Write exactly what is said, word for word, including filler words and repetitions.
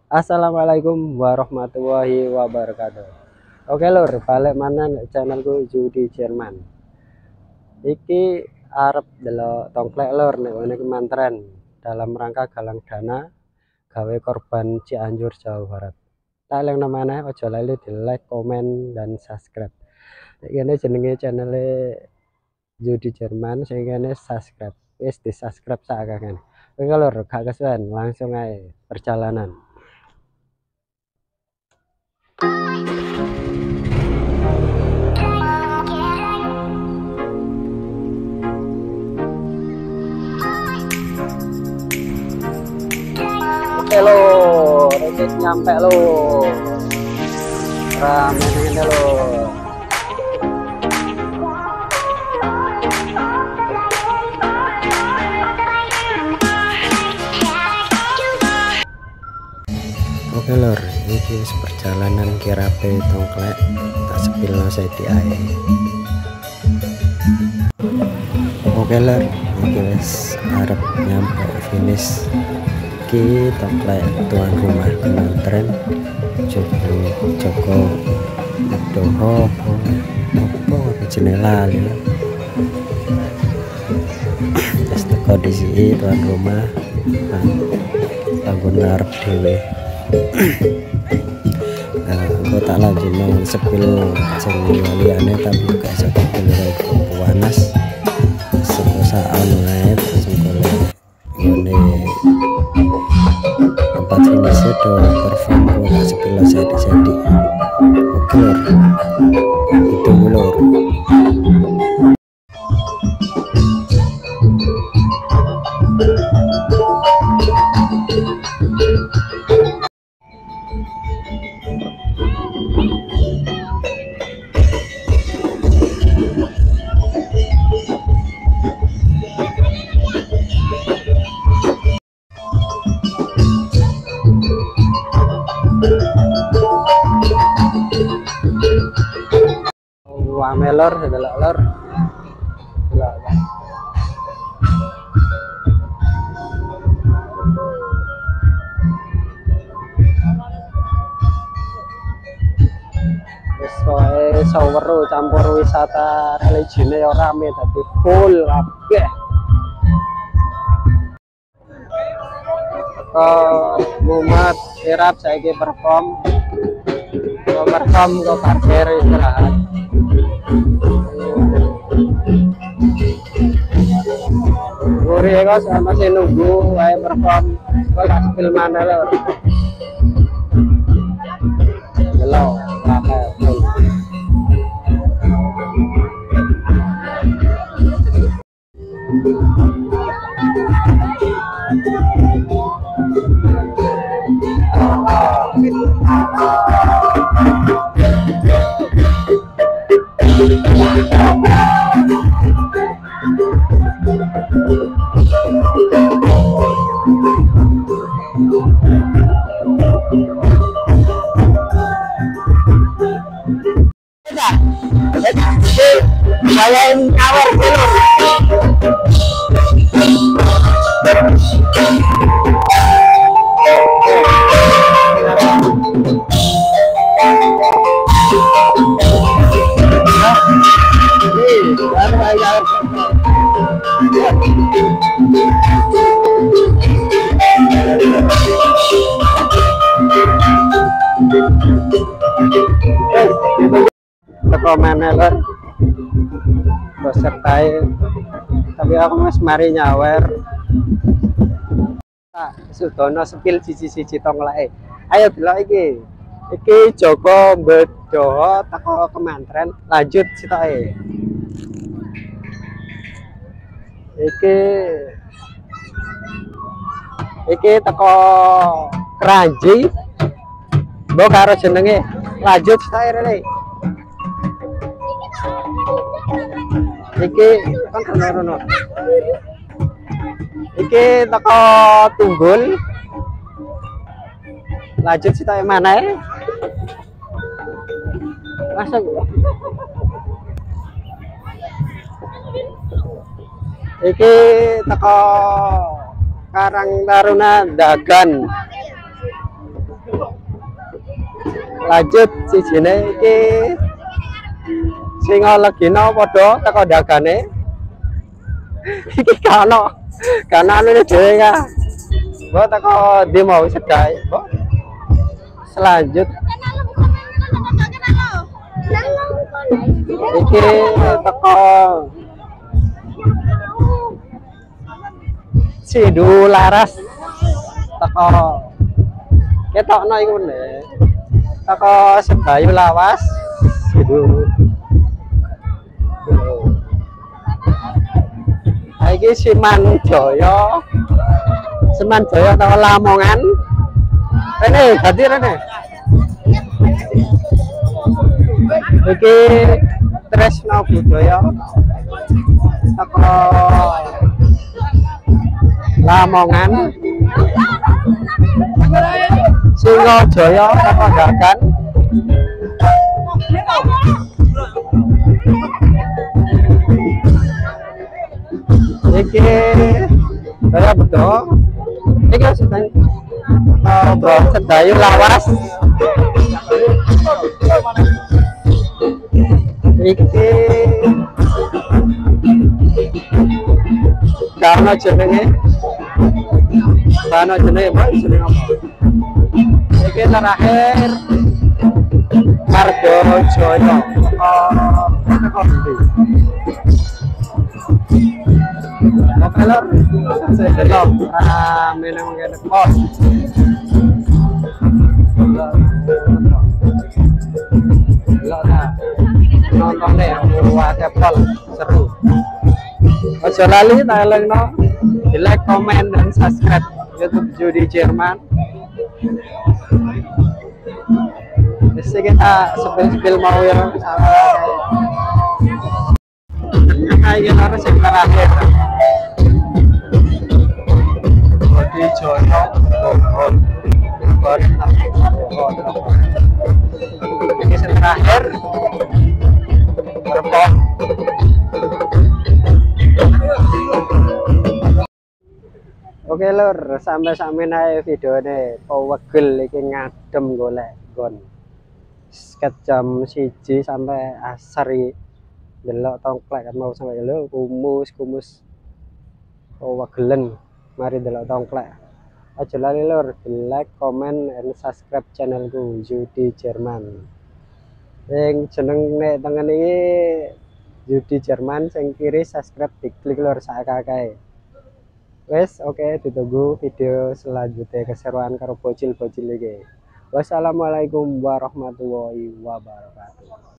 Assalamualaikum warahmatullahi wabarakatuh. Oke lur, balik mana nek channelku Judi Jerman. Iki arep delok tongklek lur nek ngene kemantren dalam rangka galang dana gawe korban Cianjur Jawa Barat. Tak eling namanya ojo lali di like, komen dan subscribe. Nek kene jenenge channele Judi Jerman, sing kene subscribe. Wis di subscribe sak kakek. Oke lur, gak kesuwen, langsung ae perjalanan. Oke lo, rekit nyampe lo, rame ini lo. Oke lor, ini perjalanan kirape tongklek tak sepilno saya di air. Oke lor, ini wis arep nyampe finish. Ki tongklek tuan rumah kemantren Joko Joko Doho apa jenenge lali. Wis teko di sini tuan rumah bangun arep dhewe. Aku tak lanjut nang sepil sing liyane tapi gak iso dipilih panas. Sekosaan wae terus golek ngene tempat finishnya do perform gak sepil sedi-sedi. Oke lor, itu lor. Wah melor sedelok lor. Wis wae saweru campur wisata religine ya rame dadi full kabeh. Kok mumat sirap saiki perform. Kok perform kok parkir istirahat. Guri kok masih nunggu wae perform kok gak spill mana lho. Halo, apa full. Kalian kawar dulu. Teko meneler pesertai tapi aku mas mari nyawer tak sudono sepil siji-siji tongkleke. Ayo delok iki iki Joko Bedoho teko kemantren lanjut sitoke iki iki teko Kranji mbok karo jenenge lanjut sitoke rene. Iki kan rono-rono. Iki teko Tunggul. Lanjut sih tak mana ya? Langsung. Iki teko Karang Taruna Dagan. lanjut sijine iki sing legino padha teko dagane iki kana kana anu dhewe ka mbok teko ndi mau sedai mbok selanjut iki teko Sidu Laras teko ketokno iku ne teko Sedayu Lawas Sidu iki Siman Jaya Siman Jaya teko Lamongan rene dadi rene iki Tresno Budaya teko Lamongan Singojaya teko Dagan iki saya betul iki sedang oh, bro Sedayu Lawas iki karena jenenge karena jenenge apa jenenge apa iki terakhir Margo Joyo oh teko ndi oke lor saya lor rame nang ngene pos lor nonton deh Purwake Pol seru ojo lali talengno di like, comment, dan subscribe YouTube Judi Jerman. Bisa kita spill-spill mau ya kayak gini harus yang terakhir Judi Jono Bohon Bohon ini yang terakhir Berbon. Oke lur, sampai-sampai naik video ini powegel iki ngadem golek gon sekitar jam siji sampai asar iki delok tongklek kan mau sampai lho kumus kumus powegelen mari delok tongklek aja lali lur like, comment, and subscribe channelku Judi Jerman yang jeneng nek tengen iki Judi Jerman sing kiri subscribe diklik lur sakake. Wes oke okay, ditunggu video selanjutnya keseruan karo bocil-bocil iki. Wassalamualaikum warahmatullahi wabarakatuh.